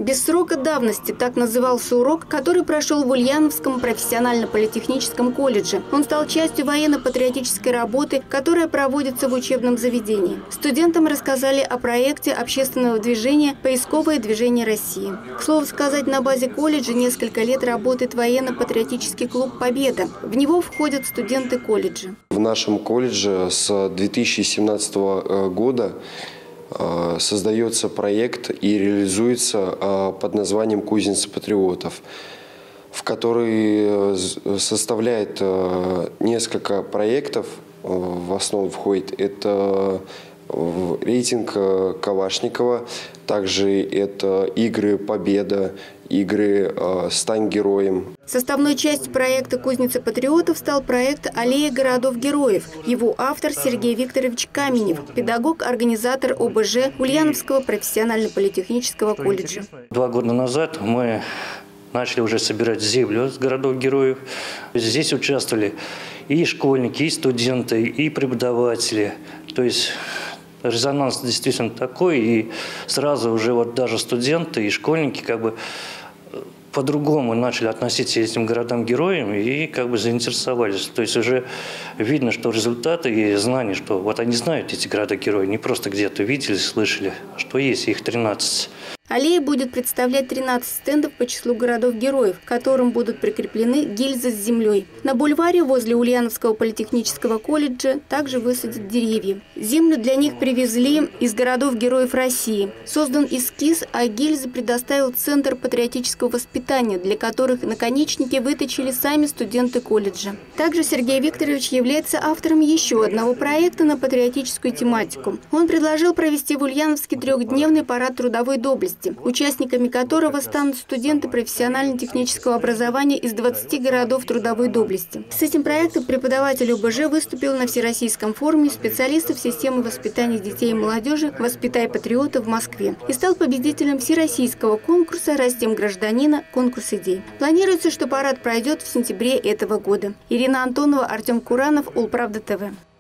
Без срока давности – так назывался урок, который прошел в Ульяновском профессионально-политехническом колледже. Он стал частью военно-патриотической работы, которая проводится в учебном заведении. Студентам рассказали о проекте общественного движения «Поисковое движение России». К слову сказать, на базе колледжа несколько лет работает военно-патриотический клуб «Победа». В него входят студенты колледжа. В нашем колледже с 2017 года создается проект и реализуется под названием «Кузница патриотов», в который составляет несколько проектов. В основу входит это рейтинг Калашникова, также это игры «Победа», игры «Стань героем». Составной частью проекта «Кузница патриотов» стал проект «Аллея городов-героев». Его автор Сергей Викторович Каменев, педагог-организатор ОБЖ Ульяновского профессионально-политехнического колледжа. 2 года назад мы начали уже собирать землю с городов-героев. Здесь участвовали и школьники, и студенты, и преподаватели. То есть резонанс действительно такой, и сразу уже вот даже студенты и школьники как бы по-другому начали относиться к этим городам-героям и как бы заинтересовались. То есть уже видно, что результаты и знания, что вот они знают эти города-герои, не просто где-то видели, слышали, что есть, их 13. Аллея будет представлять 13 стендов по числу городов-героев, к которым будут прикреплены гильзы с землей. На бульваре возле Ульяновского политехнического колледжа также высадят деревья. Землю для них привезли из городов-героев России. Создан эскиз, а гильзы предоставил Центр патриотического воспитания, для которых наконечники выточили сами студенты колледжа. Также Сергей Викторович является автором еще одного проекта на патриотическую тематику. Он предложил провести в Ульяновске 3-дневный парад трудовой доблести, участниками которого станут студенты профессионально-технического образования из 20 городов трудовой доблести. С этим проектом преподаватель ОБЖ выступил на Всероссийском форуме специалистов системы воспитания детей и молодежи «Воспитай патриота» в Москве и стал победителем всероссийского конкурса «Растим гражданина. Конкурс идей». Планируется, что парад пройдет в сентябре этого года. Ирина Антонова, Артем Куранов, Улправда ТВ.